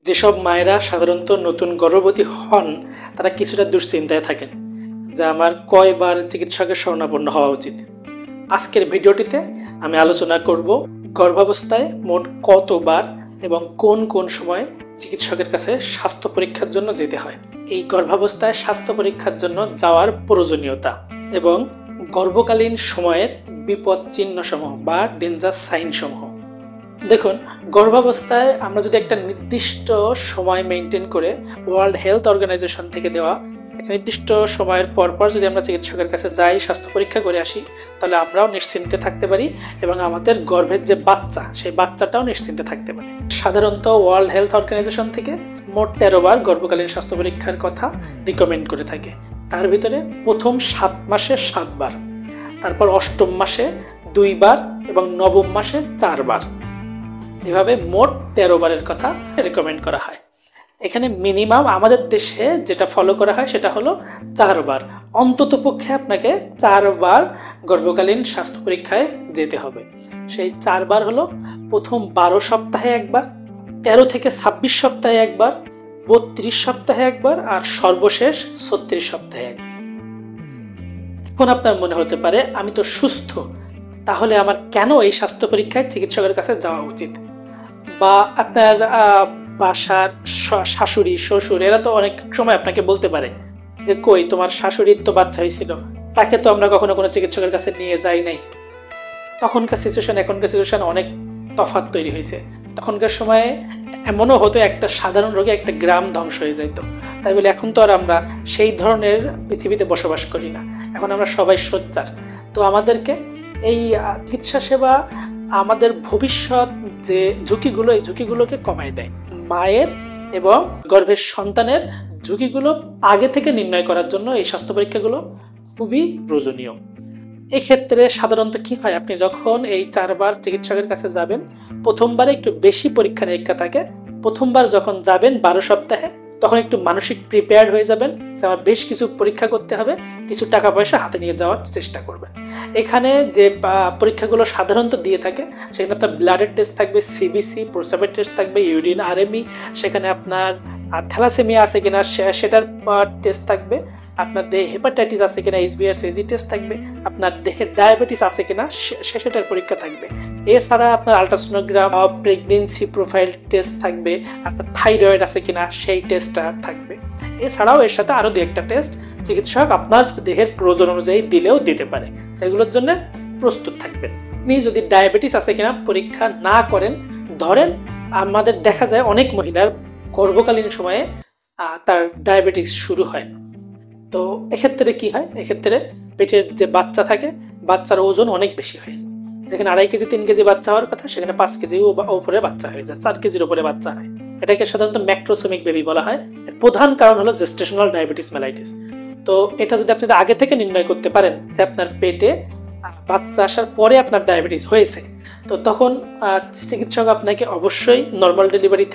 যেসব মায়েরা সাধারণত নতুন গর্ভবতী হন তারা কিছুটা দুশ্চিন্তায় থাকেন যে আমার কয়বার চিকিৎসকের শরণাপন্ন হওয়া উচিত। আজকের ভিডিওটিতে আমি আলোচনা করব গর্ভাবস্থায় মোট কতবার এবং কোন কোন সময় চিকিৎসকের কাছে স্বাস্থ্য পরীক্ষার জন্য যেতে হয়, এই গর্ভাবস্থায় স্বাস্থ্য পরীক্ষার জন্য যাওয়ার প্রয়োজনীয়তা এবং গর্ভকালীন সময়ের বিপদ চিহ্নসমূহ বা ডেঞ্জার সাইন সমূহ। দেখুন, গর্ভাবস্থায় আমরা যদি একটা নির্দিষ্ট সময় মেনটেন করে ওয়ার্ল্ড হেলথ অর্গানাইজেশন থেকে দেওয়া একটা নির্দিষ্ট সময়ের পর যদি আমরা চিকিৎসকের কাছে যাই, স্বাস্থ্য পরীক্ষা করে আসি, তাহলে আমরাও নিশ্চিন্তে থাকতে পারি এবং আমাদের গর্ভের যে বাচ্চা সেই বাচ্চাটাও নিশ্চিন্তে থাকতে পারে। সাধারণত ওয়ার্ল্ড হেলথ অর্গানাইজেশন থেকে মোট 13 বার গর্ভকালীন স্বাস্থ্য পরীক্ষার কথা রিকমেন্ড করে থাকে। তার ভিতরে প্রথম 7 মাসে 7 বার, তারপর 8ম মাসে 2 বার এবং 9ম মাসে 4 বার, এভাবে মোট 13 বারের কথা রেকমেন্ড করা হয়। এখানে মিনিমাম আমাদের দেশে যেটা ফলো করা হয় সেটা হলো 4 বার, অন্তত পক্ষে আপনাকে 4 বার গর্ভকালীন স্বাস্থ্য পরীক্ষায় যেতে হবে। সেই 4 বার হলো প্রথম 12 সপ্তাহে একবার, 13 থেকে 26 সপ্তাহে একবার, 32 সপ্তাহে একবার আর সর্বশেষ 36 সপ্তাহে একবার। এখন আপনার মনে হতে পারে আমি তো সুস্থ, তাহলে আমার কেন এই স্বাস্থ্য পরীক্ষায় চিকিৎসকের কাছে যাওয়া উচিত? বা আপনার বাসার শাশুড়ি শ্বশুর এরা তো অনেক সময় আপনাকে বলতে পারে যে কই তোমার শাশুড়ির তো বাচ্চা হয়েছিল, তাকে তো আমরা কখনো কোনো চিকিৎসকের কাছে নিয়ে যাই নাই। তখনকার সিচুয়েশন এখনকার সিচুয়েশন অনেক তফাৎ তৈরি হয়েছে। তখনকার সময়ে এমনও হতো একটা সাধারণ রোগে একটা গ্রাম ধ্বংস হয়ে যেত। তাই বলে এখন তো আর আমরা সেই ধরনের পৃথিবীতে বসবাস করি না, এখন আমরা সবাই সোচ্চার। তো আমাদেরকে এই চিকিৎসা সেবা আমাদের ভবিষ্যৎ যে ঝুঁকিগুলো, এই ঝুঁকিগুলোকে কমায় দেয়। মায়ের এবং গর্ভের সন্তানের ঝুঁকিগুলো আগে থেকে নির্ণয় করার জন্য এই স্বাস্থ্য পরীক্ষাগুলো খুবই প্রয়োজনীয়। এক্ষেত্রে সাধারণত কি হয়, আপনি যখন এই 4 বার চিকিৎসকের কাছে যাবেন, প্রথমবারে একটু বেশি পরীক্ষা নিরীক্ষা থাকে। প্রথমবার যখন যাবেন 12 সপ্তাহে, তখন একটু মানসিক প্রিপেয়ার্ড হয়ে যাবেন যে আমার বেশ কিছু পরীক্ষা করতে হবে, কিছু টাকা পয়সা হাতে নিয়ে যাওয়ার চেষ্টা করবেন। এখানে যে পরীক্ষাগুলো সাধারণত দিয়ে থাকে সেখানে আপনার ব্লাডের টেস্ট থাকবে, সিবিসি, প্রস্রাবের টেস্ট থাকবে, ইউরিন আরএমই, সেখানে আপনার থ্যালাসেমিয়া আছে কিনা সেটার টেস্ট থাকবে, আপনার দেহে হেপাটাইটিস আছে কিনা HbA1c টেস্ট থাকবে, আপনার দেহের ডায়াবেটিস আছে কিনা সেটার পরীক্ষা থাকবে। এছাড়া আপনার আলট্রাসোনোগ্রাম, প্রেগনেন্সি প্রোফাইল টেস্ট থাকবে, আপনার থাইরয়েড আছে কিনা সেই টেস্টটা থাকবে। এছাড়াও এর সাথে আরও 2-একটা টেস্ট চিকিৎসক আপনার দেহের প্রয়োজন অনুযায়ী দিলেও দিতে পারে, এগুলোর জন্য প্রস্তুত থাকবেন। আপনি যদি ডায়াবেটিস আছে কিনা পরীক্ষা না করেন, ধরেন আমাদের দেখা যায় অনেক মহিলার গর্ভকালীন সময়ে তার ডায়াবেটিস শুরু হয়, তো এক্ষেত্রে কি হয়, এক্ষেত্রে পেটের যে বাচ্চা থাকে বাচ্চার ওজন অনেক বেশি হয়ে যায়। যেখানে 2.5 কেজি 3 কেজি বাচ্চা হওয়ার কথা সেখানে 5 কেজি উপরে বাচ্চা হয়ে যায়, 4 কেজির উপরে বাচ্চা হয়। এটাকে সাধারণত ম্যাক্রোসোমিক বেবি বলা হয়। এর প্রধান কারণ হলো জেস্টেশনাল ডায়াবেটিস মেলাইটিস। তো এটা যদি আপনি আগে থেকে নির্ণয় করতে পারেন যে আপনার পেটে বাচ্চা আসার পরে আপনার ডায়াবেটিস হয়েছে, তো তখন চিকিৎসক আপনাকে অবশ্যই নর্মাল ডেলিভারি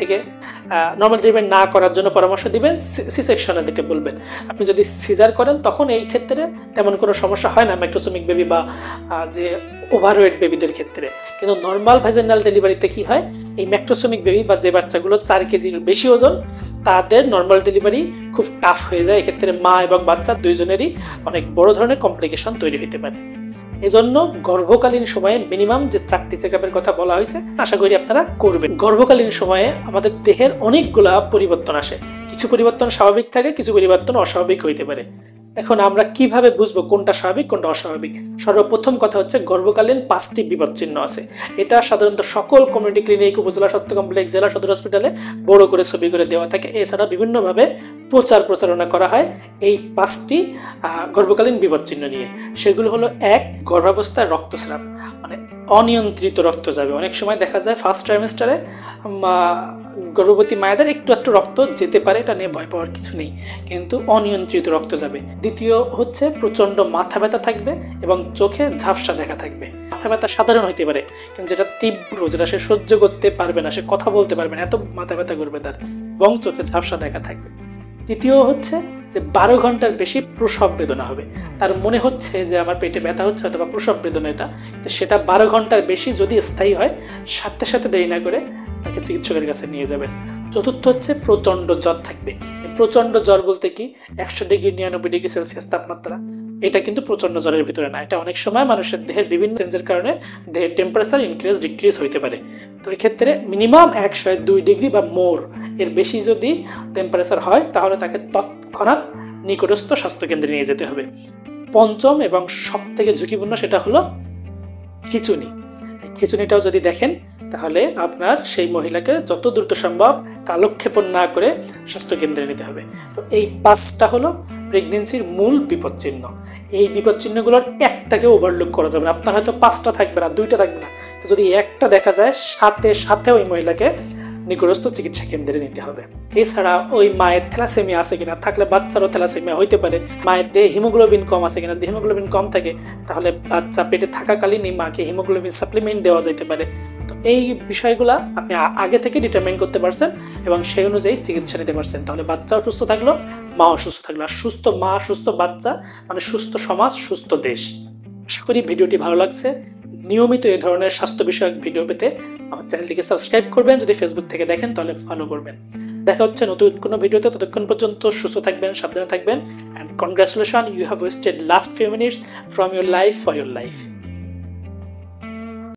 না করার জন্য পরামর্শ দিবেন, সি সেকশনে যেতে বলবেন। আপনি যদি সিজার করেন তখন এই ক্ষেত্রে তেমন কোনো সমস্যা হয় না ম্যাক্রোসোমিক বেবি বা যে ওভারওয়েট বেবিদের ক্ষেত্রে। কিন্তু নর্মাল ভ্যাজিনাল ডেলিভারিতে কি হয়, এই ম্যাক্রোসোমিক বেবি বা যে বাচ্চাগুলো 4 কেজির বেশি ওজন, তাদের নর্মাল ডেলিভারি খুব টাফ হয়ে যায়। এক্ষেত্রে মা এবং বাচ্চা দুইজনেরই অনেক বড় ধরনের কমপ্লিকেশন তৈরি হতে পারে। এজন্য গর্ভকালীন সময়ে মিনিমাম যে 4টি চেকআপের কথা বলা হয়েছে আশা করি আপনারা করবেন। গর্ভকালীন সময়ে আমাদের দেহের অনেকগুলা পরিবর্তন আসে, কিছু পরিবর্তন স্বাভাবিক থাকে, কিছু পরিবর্তন অস্বাভাবিক হইতে পারে। এখন আমরা কিভাবে বুঝবো কোনটা স্বাভাবিক কোনটা অস্বাভাবিক? সর্বপ্রথম কথা হচ্ছে গর্ভকালীন 5টি বিপদ চিহ্ন আছে। এটা সাধারণত সকল কমিউনিটি ক্লিনিক, উপজেলা স্বাস্থ্য কমপ্লেক্স, জেলা সদর হসপিটালে বড় করে ছবি করে দেওয়া থাকে। এছাড়া বিভিন্নভাবে প্রচারণা করা হয় এই 5টি গর্ভকালীন বিপদ চিহ্ন নিয়ে। সেগুলো হলো 1, গর্ভাবস্থায় রক্তস্রাব, মানে অনিয়ন্ত্রিত রক্ত যাবে। অনেক সময় দেখা যায় ফার্স্ট ট্রাইমেস্টারে গর্ভবতী মায়েদের একটু রক্ত যেতে পারে, এটা নিয়ে ভয় পাওয়ার কিছু নেই, কিন্তু অনিয়ন্ত্রিত রক্ত যাবে। দ্বিতীয় হচ্ছে প্রচণ্ড মাথা ব্যথা থাকবে এবং চোখে ঝাপসা দেখা থাকবে। মাথা ব্যথা সাধারণ হইতে পারে, কিন্তু যেটা তীব্র, যেটা সে সহ্য করতে পারবে না, সে কথা বলতে পারবে না, এত মাথা ব্যথা করবে তার, এবং চোখে ঝাপসা দেখা থাকবে। তৃতীয় হচ্ছে যে 12 ঘন্টার বেশি প্রসব বেদনা হবে। তার মনে হচ্ছে যে আমার পেটে ব্যথা হচ্ছে অথবা প্রসব বেদনা, এটা তো সেটা 12 ঘন্টার বেশি যদি স্থায়ী হয়, সাথে সাথে দেরি না করে তাকে চিকিৎসকের কাছে নিয়ে যাবেন। চতুর্থ হচ্ছে প্রচণ্ড জ্বর থাকবে। এই প্রচণ্ড জ্বর বলতে কি 100 ডিগ্রি 99 ডিগ্রি সেলসিয়াস তাপমাত্রা, এটা কিন্তু প্রচণ্ড জ্বরের ভিতরে না। এটা অনেক সময় মানুষের দেহের বিভিন্ন চেঞ্জের কারণে দেহের টেম্পারেচার ইনক্রিজ ডিক্রিজ হইতে পারে। তো এই ক্ষেত্রে মিনিমাম 102 ডিগ্রি বা মোর এর বেশি যদি টেম্পারেচার হয় তাহলে তাকে তৎক্ষণাৎ নিকটস্থ স্বাস্থ্যকেন্দ্রে নিয়ে যেতে হবে। পঞ্চম এবং সব থেকে ঝুঁকিপূর্ণ সেটা হলো খিঁচুনি। খিঁচুনিটাও যদি দেখেন তাহলে আপনার সেই মহিলাকে যত দ্রুত সম্ভব কালক্ষেপণ না করে স্বাস্থ্যকেন্দ্রে নিতে হবে। তো এই 5টা হলো প্রেগনেন্সির মূল বিপদচিহ্ন। এই বিপদচিহ্নগুলোর একটাকে ওভারলুক করা যাবে না। আপনার হয়তো 5টা থাকবে না, 2টা থাকবে না, তো যদি একটা দেখা যায় সাথে সাথে ওই মহিলাকে নিকটস্থ চিকিৎসা কেন্দ্রে নিতে হবে। এছাড়া ওই মায়ের থ্যালাসেমিয়া আছে কিনা, থাকলে বাচ্চারও থ্যালাসেমিয়া হইতে পারে। মায়ের দেহে হিমোগ্লোবিন কম আছে কিনা, হিমোগ্লোবিন কম থাকে তাহলে বাচ্চা পেটে থাকাকালীনই মাকে হিমোগ্লোবিন সাপ্লিমেন্ট দেওয়া যেতে পারে। তো এই বিষয়গুলো আপনি আগে থেকে ডিটারমাইন করতে পারছেন এবং সেই অনুযায়ী চিকিৎসা নিতে পারছেন, তাহলে বাচ্চাও সুস্থ থাকলো, মাও সুস্থ থাকলো। আর সুস্থ মা সুস্থ বাচ্চা মানে সুস্থ সমাজ সুস্থ দেশ। আশা করি ভিডিওটি ভালো লাগছে। নিয়মিত এই ধরনের স্বাস্থ্য বিষয়ক ভিডিও পেতে আমার চ্যানেলটিকে সাবস্ক্রাইব করবেন, যদি ফেসবুক থেকে দেখেন তাহলে ফলো করবেন। দেখা হচ্ছে নতুন কোনো ভিডিওতে, ততক্ষণ পর্যন্ত সুস্থ থাকবেন, সাবধানে থাকবেন। And congratulation, you have wasted last few minutes from your life for your life.